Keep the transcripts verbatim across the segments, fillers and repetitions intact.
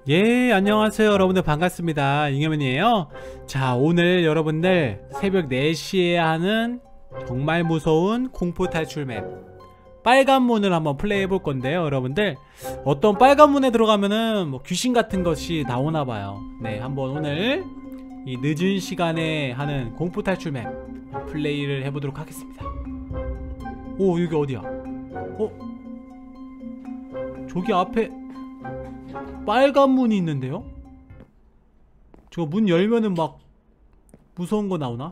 예, 안녕하세요 여러분들, 반갑습니다. 잉여맨이에요. 자, 오늘 여러분들 새벽 네 시에 하는 정말 무서운 공포 탈출 맵 빨간 문을 한번 플레이 해볼 건데요. 여러분들 어떤 빨간 문에 들어가면은 뭐 귀신 같은 것이 나오나봐요. 네, 한번 오늘 이 늦은 시간에 하는 공포 탈출 맵 플레이를 해보도록 하겠습니다. 오, 여기 어디야? 어? 저기 앞에 빨간 문이 있는데요? 저거 문 열면은 막 무서운 거 나오나?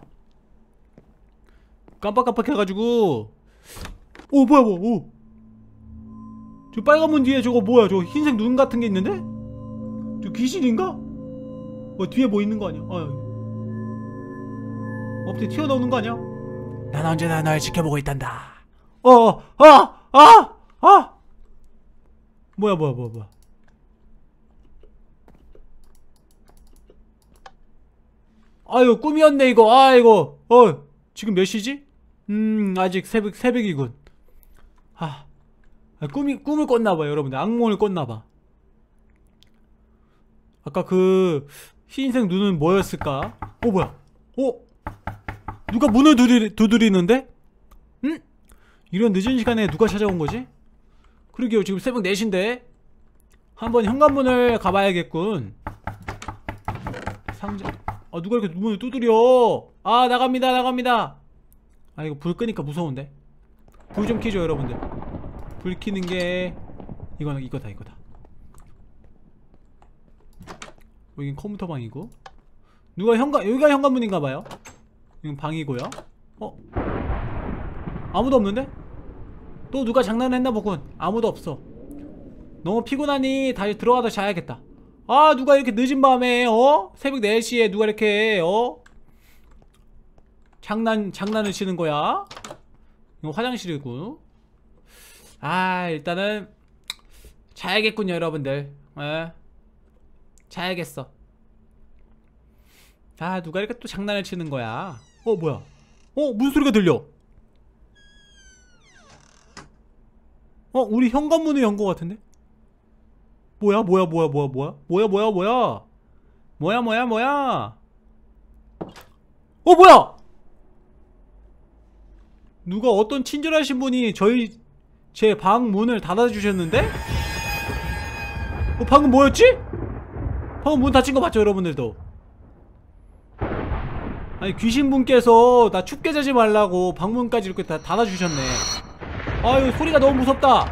깜빡깜빡 해가지고. 오, 뭐야, 뭐, 오. 저 빨간 문 뒤에 저거 뭐야? 저 흰색 눈 같은 게 있는데? 저 귀신인가? 뭐 뒤에 뭐 있는 거 아니야? 아, 엎드려 튀어나오는 거 아니야? 난 언제나 널 지켜보고 있단다. 어, 어, 아, 아, 아. 뭐야, 뭐야, 뭐야, 뭐야. 아유, 꿈이었네 이거. 아이고. 어, 지금 몇 시지? 음, 아직 새벽, 새벽이군. 아, 꿈이, 꿈을 꿨나봐요 여러분들. 악몽을 꿨나봐. 아까 그 흰색 눈은 뭐였을까? 어, 뭐야? 어? 누가 문을 두드리, 두드리는데? 응? 이런 늦은 시간에 누가 찾아온 거지? 그러게요, 지금 새벽 네 시인데 한번 현관문을 가봐야겠군. 상자. 아, 누가 이렇게 문을 두드려. 아, 나갑니다 나갑니다. 아, 이거 불 끄니까 무서운데. 불 좀 켜줘 여러분들. 불 켜는 게 이거는 이거다 이거다. 여긴 컴퓨터 방이고. 누가 현관, 여기가 현관문인가봐요. 이건 방이고요. 어? 아무도 없는데? 또 누가 장난을 했나 보군. 아무도 없어. 너무 피곤하니 다시 들어가서 자야겠다. 아, 누가 이렇게 늦은 밤에 어? 새벽 네 시에 누가 이렇게 어? 장난, 장난을 치는 거야? 이거 화장실이고. 아, 일단은 자야겠군요 여러분들. 에? 자야겠어. 아, 누가 이렇게 또 장난을 치는 거야. 어, 뭐야? 어, 무슨 소리가 들려? 어, 우리 현관문을 연 거 같은데? 뭐야, 뭐야, 뭐야, 뭐야, 뭐야? 뭐야, 뭐야, 뭐야? 뭐야, 뭐야, 뭐야? 어, 뭐야? 누가, 어떤 친절하신 분이 저희 제 방 문을 닫아주셨는데? 어, 방금 뭐였지? 방금 문 닫힌 거 봤죠 여러분들도? 아니, 귀신분께서 나 춥게 자지 말라고 방문까지 이렇게 다 닫아주셨네. 아유, 소리가 너무 무섭다.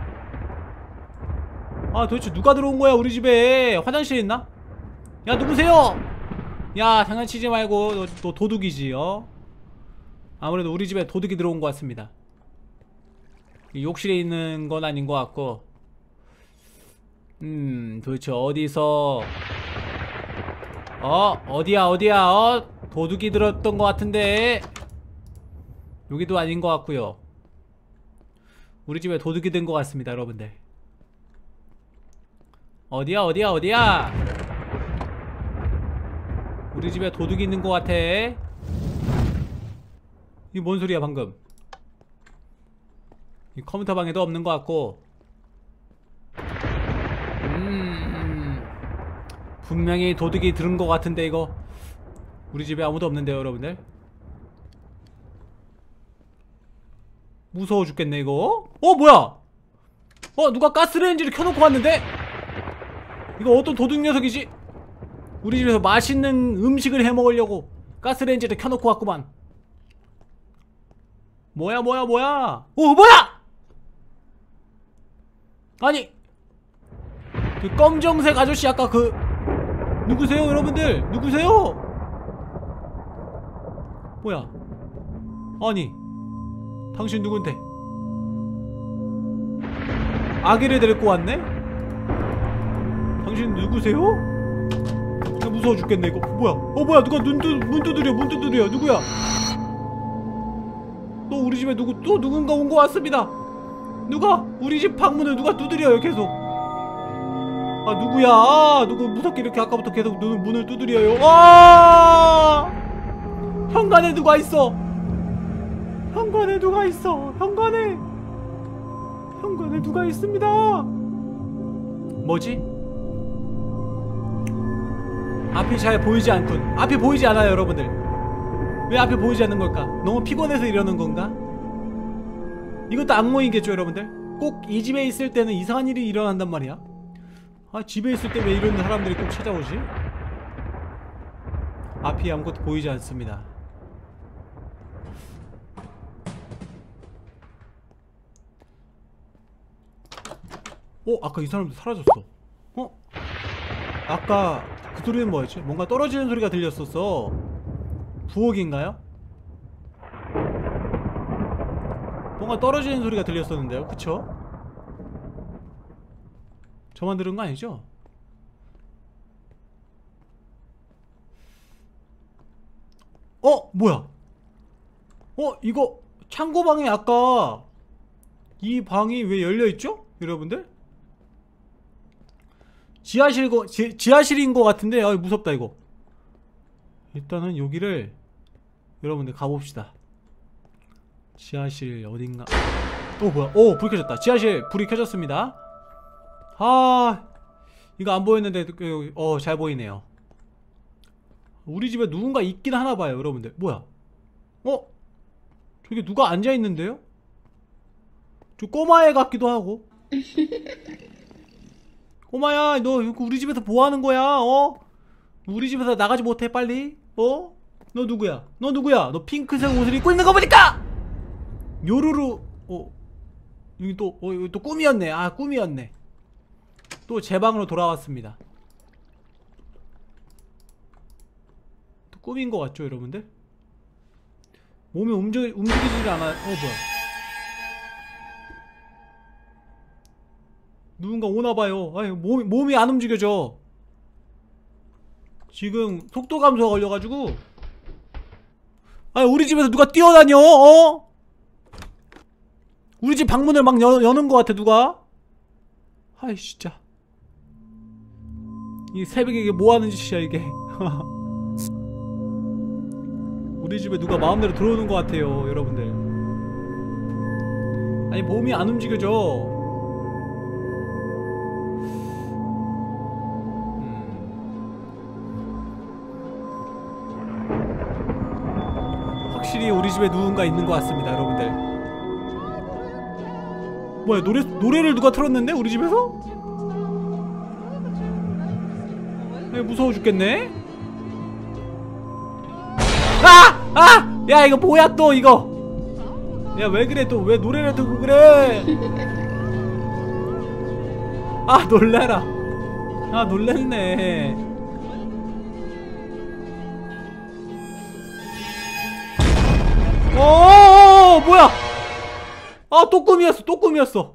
아, 도대체 누가 들어온 거야 우리 집에? 화장실에 있나? 야, 누구세요? 야, 장난치지 말고. 너, 너 도둑이지. 어? 아무래도 우리 집에 도둑이 들어온 것 같습니다. 욕실에 있는 건 아닌 것 같고. 음, 도대체 어디서 어? 어디야 어디야? 어? 도둑이 들었던 것 같은데. 여기도 아닌 것 같고요. 우리 집에 도둑이 든 것 같습니다 여러분들. 어디야 어디야 어디야? 우리 집에 도둑이 있는 것 같아. 이게 뭔 소리야 방금? 이 컴퓨터 방에도 없는 것 같고. 음, 분명히 도둑이 들은 것 같은데 이거. 우리 집에 아무도 없는데요 여러분들. 무서워 죽겠네 이거. 어, 뭐야? 어, 누가 가스레인지를 켜놓고 왔는데? 이거 어떤 도둑 녀석이지? 우리 집에서 맛있는 음식을 해먹으려고 가스레인지를 켜놓고 왔구만. 뭐야 뭐야 뭐야? 어, 뭐야? 아니, 그 검정색 아저씨 아까 그 누구세요 여러분들? 누구세요? 뭐야? 아니, 당신 누군데? 아기를 데리고 왔네? 당신 누구세요? 나 무서워 죽겠네 이거. 뭐야? 어, 뭐야? 누가 눈, 두, 문 두드려 문 두드려. 누구야? 또 우리 집에 누구, 또 누군가 온 것 같습니다. 누가 우리 집 방문을 누가 두드려요 계속. 아, 누구야? 아, 누구 무섭게 이렇게 아까부터 계속 눈, 문을 두드려요. 아, 현관에 누가 있어. 현관에 누가 있어. 현관에 현관에 누가 있습니다. 뭐지? 앞이 잘 보이지 않군. 앞이 보이지 않아요 여러분들. 왜 앞이 보이지 않는 걸까? 너무 피곤해서 이러는 건가? 이것도 악몽이겠죠 여러분들? 꼭 이 집에 있을 때는 이상한 일이 일어난단 말이야. 아 집에 있을 때 왜 이런 사람들이 꼭 찾아오지? 앞이 아무것도 보이지 않습니다. 어? 아까 이 사람도 사라졌어. 어? 아까 그 소리는 뭐였지? 뭔가 떨어지는 소리가 들렸었어. 부엌인가요? 뭔가 떨어지는 소리가 들렸었는데요, 그쵸? 저만 들은 거 아니죠? 어? 뭐야? 어? 이거 창고방에 아까 이 방이 왜 열려있죠? 여러분들? 지하실 거, 지, 지하실인 거 같은데 아 무섭다 이거. 일단은 여기를 여러분들 가봅시다. 지하실 어딘가. 어 뭐야? 오 불 켜졌다. 지하실 불이 켜졌습니다. 아 이거 안 보였는데 어 잘 보이네요. 우리 집에 누군가 있긴 하나봐요 여러분들. 뭐야? 어? 저기 누가 앉아있는데요? 저 꼬마애 같기도 하고. 꼬마야 너 우리 집에서 뭐하는 거야? 어? 우리 집에서 나가지 못해 빨리? 어? 너 누구야? 너 누구야? 너 핑크색 옷을 입고 있는 거 보니까! 요루루. 어 여기 또 어 여기 또 꿈이었네. 아 꿈이었네. 또 제 방으로 돌아왔습니다. 또 꿈인 거 같죠 여러분들? 몸이 움직, 움직이질 않아요. 어 뭐야 누군가 오나봐요. 아니 몸이, 몸이 안 움직여져. 지금 속도 감소가 걸려가지고. 아니 우리 집에서 누가 뛰어다녀? 어? 우리 집 방문을 막 여, 여는 것 같아 누가. 아이 진짜 이 새벽에 이게 뭐하는 짓이야 이게. 우리 집에 누가 마음대로 들어오는 것 같아요 여러분들. 아니 몸이 안 움직여져. 음. 확실히 우리 집에 누군가 있는 것 같습니다 여러분들. 뭐야 노래, 노래를 누가 틀었는데 우리 집에서? 아니 무서워 죽겠네. 아! 아! 야 이거 뭐야 또 이거. 야 왜 그래 또 왜 노래를 듣고 그래. 아 놀래라. 아 놀랬네. 어 뭐야. 아 또 꿈이었어 또 꿈이었어.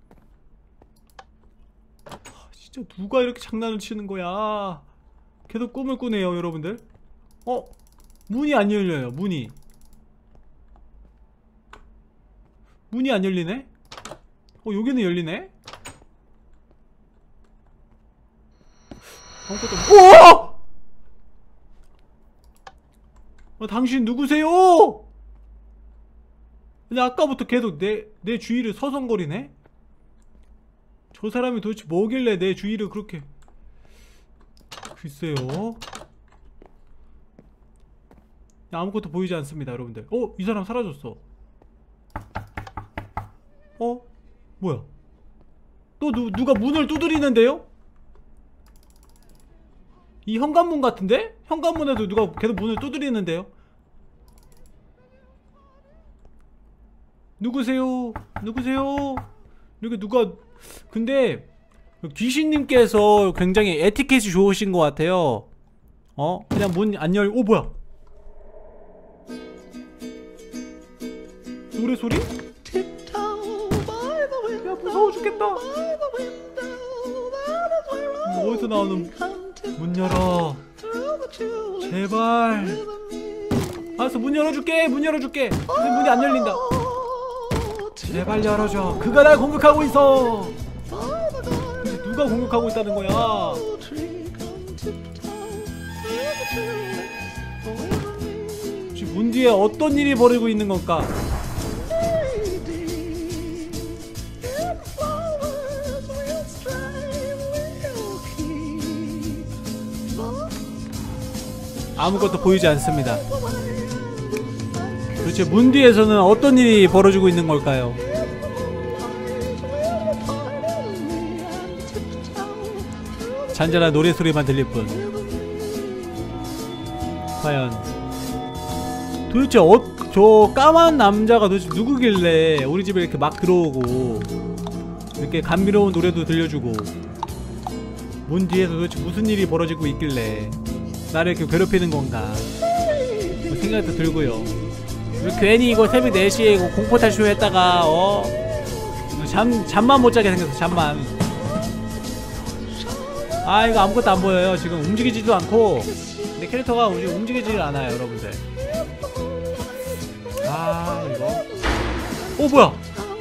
아, 진짜 누가 이렇게 장난을 치는 거야. 계속 꿈을 꾸네요 여러분들. 어? 문이 안 열려요 문이. 문이 안 열리네? 어 여기는 열리네? 아무것도 없... 오! 어, 당신 누구세요? 근데 아까부터 계속 내, 내 주위를 서성거리네? 저 사람이 도대체 뭐길래 내 주위를 그렇게. 글쎄요. 아무것도 보이지 않습니다 여러분들. 어? 이 사람 사라졌어. 어? 뭐야? 또 누, 누가 문을 두드리는데요? 이 현관문 같은데? 현관문에도 누가 계속 문을 두드리는데요? 누구세요? 누구세요? 이렇게 누가. 근데 귀신님께서 굉장히 에티켓이 좋으신 것 같아요. 어? 그냥 문 안 열.. 오 뭐야? 노래 소리? 야 무서워 죽겠다. 어디서 나오는. 문 열어 제발. 알았어 문 열어줄게 문 열어줄게. 근데 문이 안 열린다. 제발 열어줘. 그가 날 공격하고 있어. 근데 누가 공격하고 있다는 거야. 지금 문 뒤에 어떤 일이 벌이고 있는 건가? 아무것도 보이지 않습니다. 도대체 문 뒤에서는 어떤 일이 벌어지고 있는 걸까요? 잔잔한 노래소리만 들릴 뿐. 과연 도대체 어, 저 까만 남자가 도대체 누구길래 우리 집에 이렇게 막 들어오고 이렇게 감미로운 노래도 들려주고 문 뒤에서 도대체 무슨 일이 벌어지고 있길래 나를 이렇게 괴롭히는 건가 뭐 생각도 들고요. 괜히 이거 새벽 네 시에 이거 공포탈출 했다가 어 잠, 잠만 못 자게 생겼어. 잠만. 아 이거 아무것도 안 보여요. 지금 움직이지도 않고 내 캐릭터가 움직이지를 않아요 여러분들. 아 이거 어 뭐야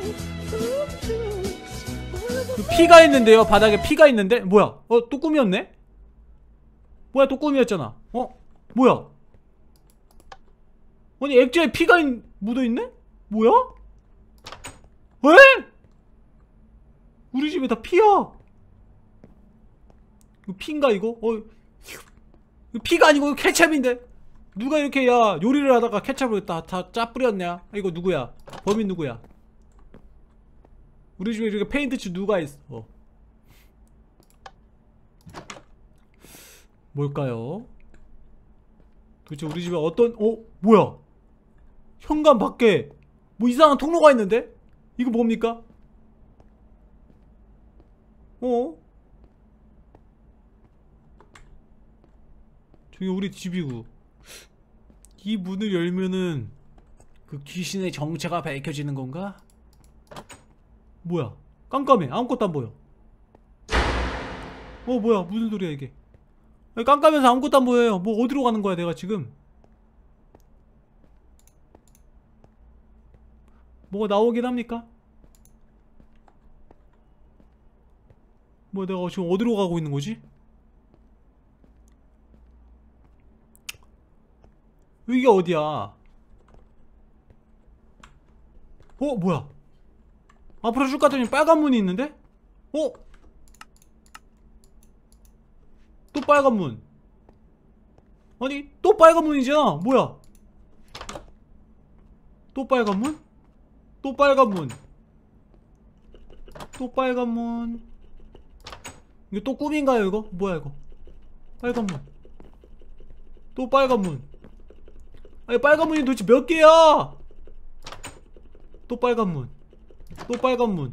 피가 있는데요. 바닥에 피가 있는데 뭐야 어 또 꿈이었네. 뭐야 또 꿈이었잖아. 어 뭐야 아니 액자에 피가 있, 묻어있네? 뭐야? 왜? 우리 집에 다 피야. 이거 피인가 이거? 어 이거 피가 아니고 케찹인데 누가 이렇게 야 요리를 하다가 케찹을 다, 다 짜 뿌렸냐? 이거 누구야? 범인 누구야? 우리 집에 이렇게 페인트칠 누가 있어? 어. 뭘까요? 도대체 우리 집에 어떤 어? 뭐야? 현관 밖에 뭐 이상한 통로가 있는데? 이거 뭡니까? 어? 저기 우리 집이고 이 문을 열면은 그 귀신의 정체가 밝혀지는 건가? 뭐야 깜깜해. 아무것도 안 보여. 어 뭐야 무슨 소리야 이게. 아니, 깜깜해서 아무것도 안 보여요. 뭐 어디로 가는 거야 내가 지금. 뭐가 나오긴 합니까? 뭐 내가 지금 어디로 가고 있는 거지? 여기가 어디야? 어 뭐야 앞으로 쭉 갔더니 빨간 문이 있는데? 어? 또 빨간 문. 아니 또 빨간 문이잖아. 뭐야 또 빨간 문? 또 빨간 문. 또 빨간 문. 이거 또 꿈인가요 이거? 뭐야 이거 빨간 문. 또 빨간 문. 아니 빨간 문이 도대체 몇 개야? 또 빨간 문. 또 빨간 문.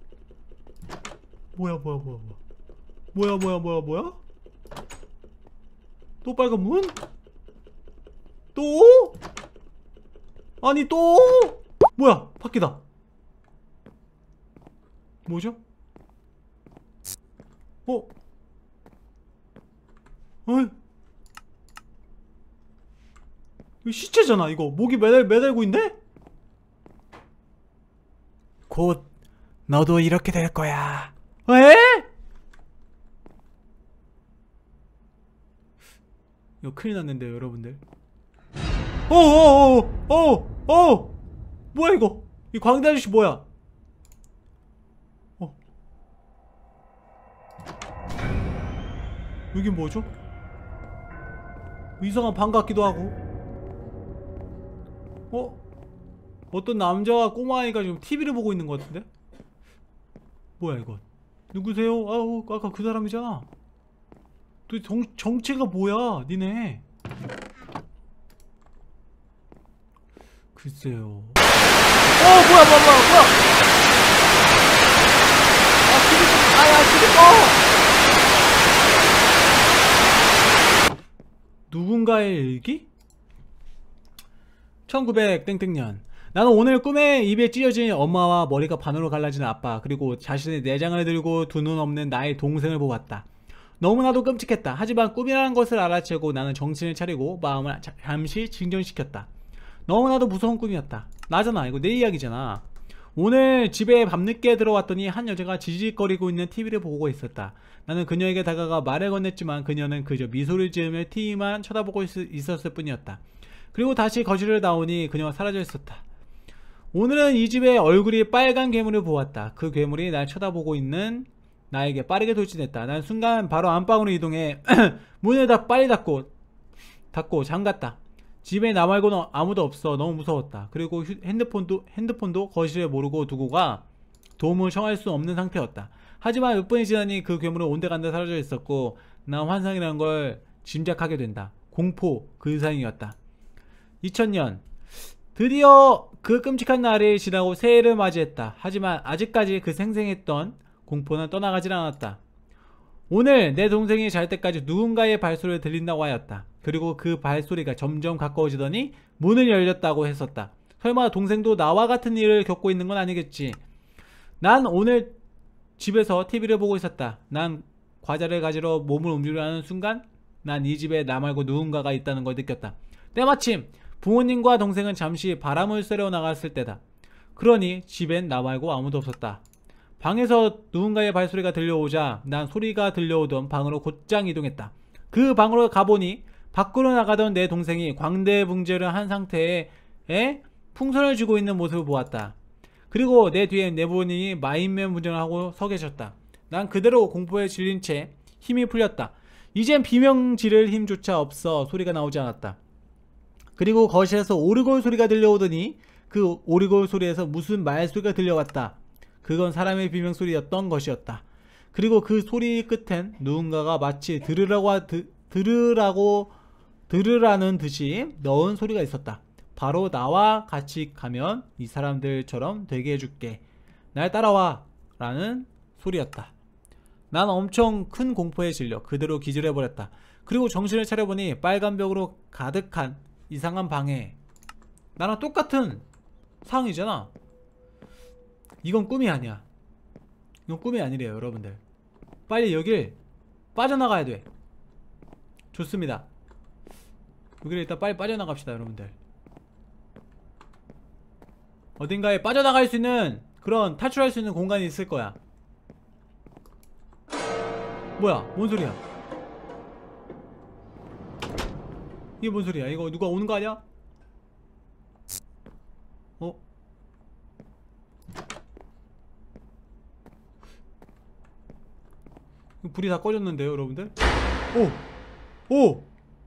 뭐야 뭐야 뭐야 뭐야 뭐야 뭐야 뭐야 뭐야? 또 빨간 문? 또? 아니 또? 뭐야 바뀌다. 뭐죠? 어? 어이? 이거 시체잖아 이거. 목이 매달, 매달고 있네? 곧 너도 이렇게 될 거야. 에? 이거 큰일 났는데요 여러분들. 어어어어어 뭐야 이거. 이 광대 아저씨 뭐야. 어 여긴 뭐죠? 이상한 방 같기도 하고. 어? 어떤 남자와 꼬마아이가 지금 티비를 보고 있는 것 같은데? 뭐야 이건? 누구세요? 아우 아까 그 사람이잖아. 또 정, 정체가 뭐야 니네. 글쎄요. 어 뭐야 뭐야 뭐야 뭐야. 아 티비 꺼. 아야 티비 꺼. 누군가의 일기? 천구백 땡땡년. 나는 오늘 꿈에 입에 찢어진 엄마와 머리가 반으로 갈라진 아빠, 그리고 자신의 내장을 들고 두 눈 없는 나의 동생을 보았다. 너무나도 끔찍했다. 하지만 꿈이라는 것을 알아채고 나는 정신을 차리고 마음을 자, 잠시 진정시켰다. 너무나도 무서운 꿈이었다. 나잖아. 이거 내 이야기잖아. 오늘 집에 밤늦게 들어왔더니 한 여자가 지직거리고 있는 티비를 보고 있었다. 나는 그녀에게 다가가 말을 건넸지만 그녀는 그저 미소를 지으며 티비만 쳐다보고 있, 있었을 뿐이었다. 그리고 다시 거실을 나오니 그녀가 사라져 있었다. 오늘은 이 집의 얼굴이 빨간 괴물을 보았다. 그 괴물이 날 쳐다보고 있는 나에게 빠르게 돌진했다. 난 순간 바로 안방으로 이동해 문을 다 빨리 닫고 닫고 잠갔다. 집에 나 말고는 아무도 없어. 너무 무서웠다. 그리고 휴, 핸드폰도 핸드폰도 거실에 모르고 두고 가 도움을 청할 수 없는 상태였다. 하지만 몇 분이 지나니 그 괴물은 온데간데 사라져 있었고 난 환상이라는 걸 짐작하게 된다. 공포 그 이상이었다. 이천 년 드디어 그 끔찍한 날이 지나고 새해를 맞이했다. 하지만 아직까지 그 생생했던 공포는 떠나가질 않았다. 오늘 내 동생이 잘 때까지 누군가의 발소리가 들린다고 하였다. 그리고 그 발소리가 점점 가까워지더니 문을 열렸다고 했었다. 설마 동생도 나와 같은 일을 겪고 있는 건 아니겠지. 난 오늘 집에서 티비를 보고 있었다. 난 과자를 가지러 몸을 움직이려 하는 순간 난 이 집에 나 말고 누군가가 있다는 걸 느꼈다. 때마침 부모님과 동생은 잠시 바람을 쐬러 나갔을 때다. 그러니 집엔 나 말고 아무도 없었다. 방에서 누군가의 발소리가 들려오자 난 소리가 들려오던 방으로 곧장 이동했다. 그 방으로 가보니 밖으로 나가던 내 동생이 광대붕죄를 한 상태에 풍선을 쥐고 있는 모습을 보았다. 그리고 내 뒤엔 내 부모님이 마인맨 분장을 하고 서 계셨다. 난 그대로 공포에 질린 채 힘이 풀렸다. 이젠 비명 지를 힘조차 없어 소리가 나오지 않았다. 그리고 거실에서 오르골 소리가 들려오더니 그 오르골 소리에서 무슨 말소리가 들려왔다. 그건 사람의 비명소리였던 것이었다. 그리고 그 소리 끝엔 누군가가 마치 들으라고, 드, 들으라고, 들으라는 듯이 넣은 소리가 있었다. 바로 나와 같이 가면 이 사람들처럼 되게 해줄게. 날 따라와 라는 소리였다. 난 엄청 큰 공포에 질려 그대로 기절해버렸다. 그리고 정신을 차려보니 빨간 벽으로 가득한 이상한 방에 나랑 똑같은 상황이잖아. 이건 꿈이 아니야. 이건 꿈이 아니래요 여러분들. 빨리 여길 빠져나가야 돼. 좋습니다. 여기를 일단 빨리 빠져나갑시다 여러분들. 어딘가에 빠져나갈 수 있는 그런 탈출할 수 있는 공간이 있을 거야. 뭐야 뭔 소리야. 이게 뭔 소리야. 이거 누가 오는 거 아니야? 어? 불이 다 꺼졌는데요 여러분들? 오! 오!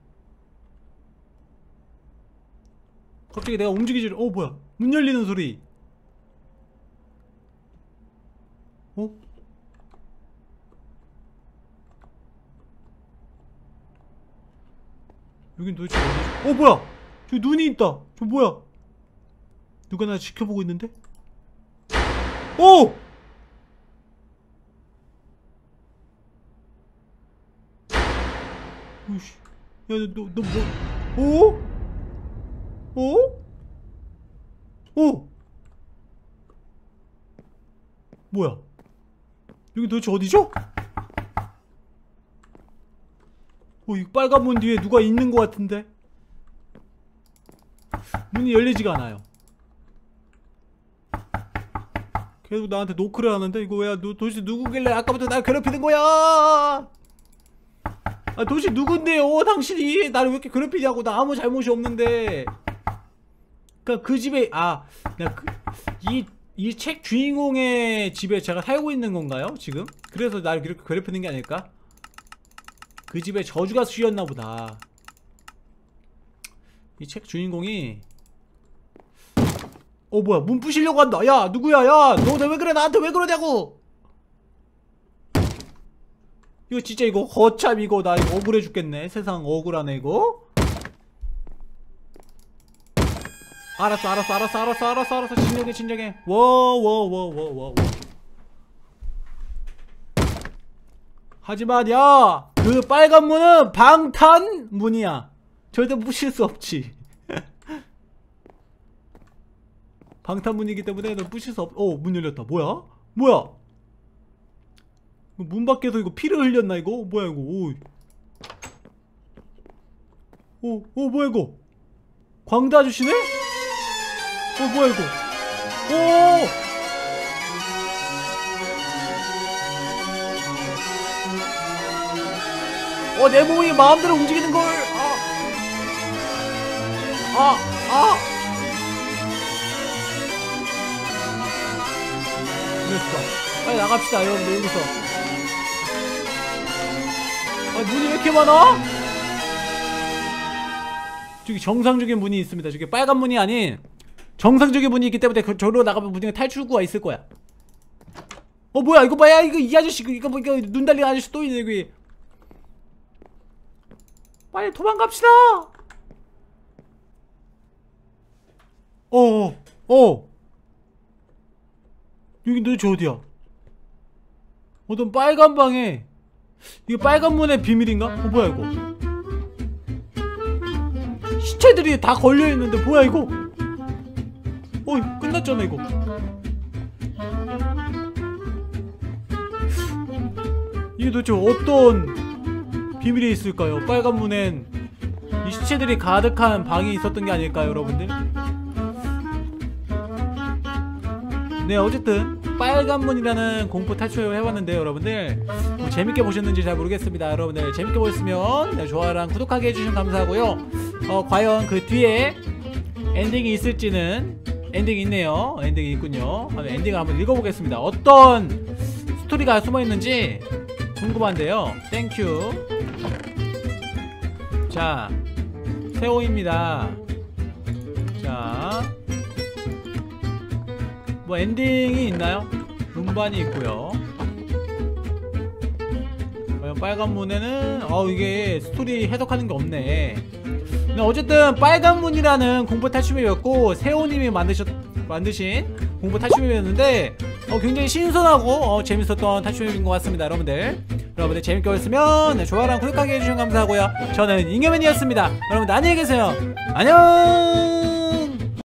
갑자기 내가 움직이질. 어 뭐야 문 열리는 소리. 어? 여긴 도대체 어디지? 어 뭐야 저기 눈이 있다. 저 뭐야 누가 나 지켜보고 있는데? 오! 오씨 야 너 너 뭐? 오? 오? 오! 뭐야 여기 도대체 어디죠? 어, 이 빨간 문 뒤에 누가 있는 것 같은데? 문이 열리지가 않아요. 계속 나한테 노크를 하는데 이거 왜 너 도대체 누구길래 아까부터 날 괴롭히는 거야? 아 도대체 누군데요 당신이 나를 왜 이렇게 괴롭히냐고. 나 아무 잘못이 없는데. 그니까 그 집에 아 나 그 이 이 책 주인공의 집에 제가 살고 있는 건가요 지금? 그래서 나를 이렇게 괴롭히는 게 아닐까? 그 집에 저주가 쓰였나 보다. 이 책 주인공이 어 뭐야 문 부시려고 한다. 야 누구야 야 너 왜 그래 나한테 왜 그러냐고. 이거 진짜 이거 거참 이거 나 이거 억울해 죽겠네. 세상 억울하네 이거. 알았어 알았어 알았어 알았어 알았어 알았어 진정해 진정해. 워워워워워워. 하지만 야 그 빨간 문은 방탄 문이야. 절대 부실 수 없지. 방탄 문이기 때문에 너 부실 수 없. 어 문 열렸다. 뭐야 뭐야 문 밖에서 이거 피를 흘렸나 이거? 뭐야 이거. 오 오, 오 뭐야 이거. 광대 아저씨네? 어 뭐야 이거. 오 어, 내 몸이 마음대로 움직이는 걸. 아, 아, 아. 그랬어. 빨리 나갑시다, 여러분들 여기서. 아, 문이 왜 이렇게 많아? 저기 정상적인 문이 있습니다. 저기 빨간 문이 아닌 정상적인 문이 있기 때문에 그 저로 나가면 분명히 탈출구가 있을 거야. 어 뭐야 이거 봐야 이거 이 아저씨 이거 뭐 이거 눈 달린 아저씨 또 있네 여기. 빨리 도망갑시다. 어어 어. 여기 도대체 어디야? 어떤 빨간 방에 이게 빨간 문의 비밀인가? 어 뭐야 이거? 시체들이 다 걸려있는데 뭐야 이거? 어 끝났잖아 이거. 이게 도대체 어떤 비밀이 있을까요? 빨간 문엔 이 시체들이 가득한 방이 있었던 게 아닐까요 여러분들? 네 어쨌든 빨간문이라는 공포 탈출을 해봤는데요 여러분들 뭐 재밌게 보셨는지 잘 모르겠습니다. 여러분들 재밌게 보셨으면 네, 좋아요랑 구독하게 해주시면 감사하고요. 어 과연 그 뒤에 엔딩이 있을지는 엔딩이 있네요. 엔딩이 있군요. 엔딩을 한번 읽어보겠습니다. 어떤 스토리가 숨어있는지 궁금한데요. 땡큐. 자 세호입니다. 자 뭐 엔딩이 있나요? 음반이 있고요. 과연 빨간 문에는 어 이게 스토리 해석하는 게 없네. 근데 어쨌든 빨간 문이라는 공포 탈출맵이었고 세호님이 만드셨 만드신 공포 탈출맵이었는데 어 굉장히 신선하고 어 재밌었던 탈출맵인 것 같습니다. 여러분들 여러분들 재밌게 보셨으면 네, 좋아요랑 구독하게 해주시면 감사하고요. 저는 잉여맨이었습니다. 여러분들 안녕히 계세요. 안녕.